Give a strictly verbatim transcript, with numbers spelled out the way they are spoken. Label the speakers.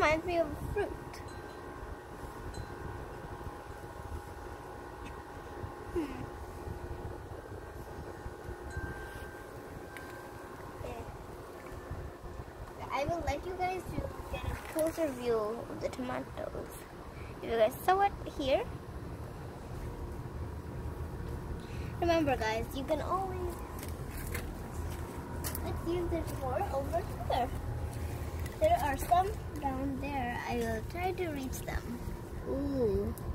Speaker 1: reminds me of fruit. Hmm. Okay. I will let you guys to get a closer view of the tomatoes. If you guys saw it here. Remember guys, you can always, let's use this more over here. There are some down there. I will try to reach them. Ooh.